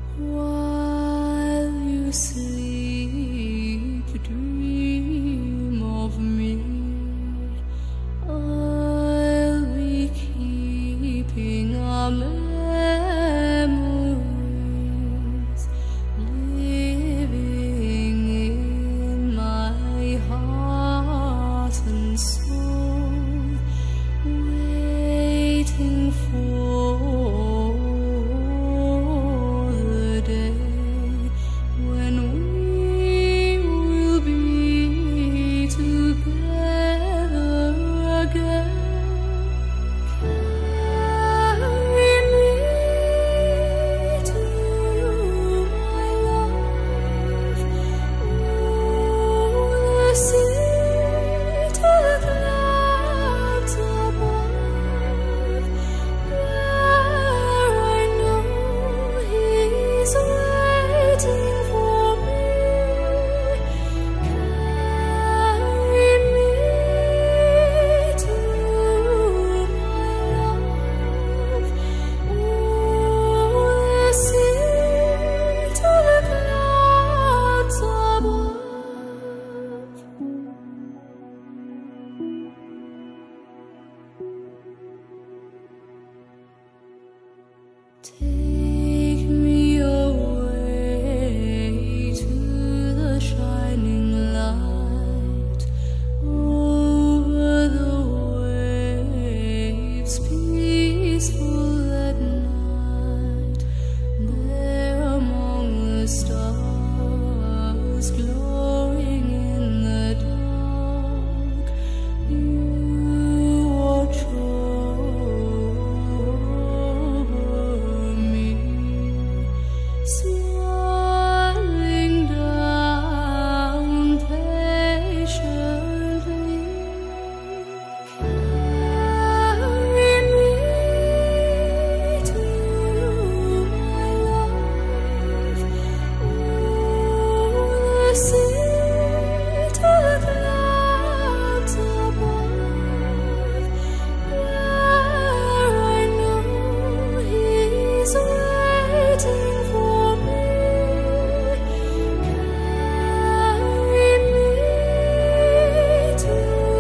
While you sleep, dream of me. I'll be keeping our memories living in my heart and soul, waiting for the day when we will be together again. Carry me to my love, o'er the sea to the clouds above, where I know he's waiting for me. Carry me to my love, o'er the sea to the clouds above. Take me away to the shining light, over the waves, peaceful at night, there among the stars, glowing in the dark. You watch over me, smiling down patiently. Carry me to my love, o'er the sea to the clouds above, where I know he's waiting for me. Carry me to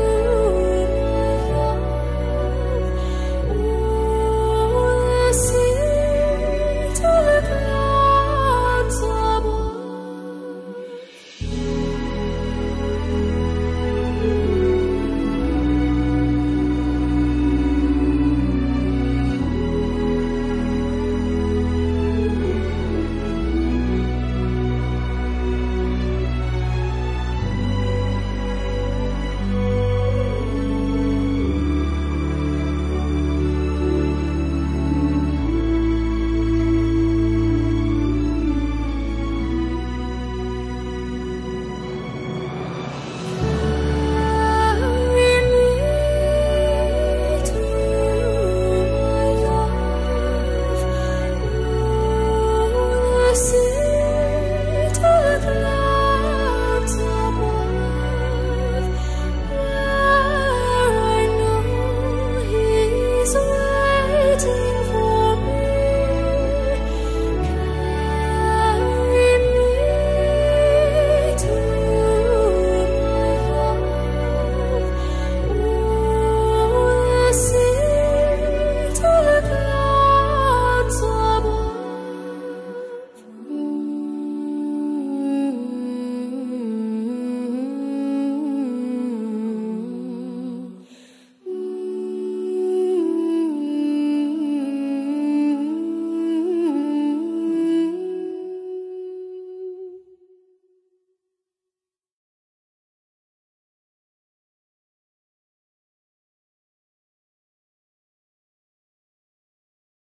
my love, o'er the sea to the clouds above. Carry me to my love, o'er the sea to the clouds.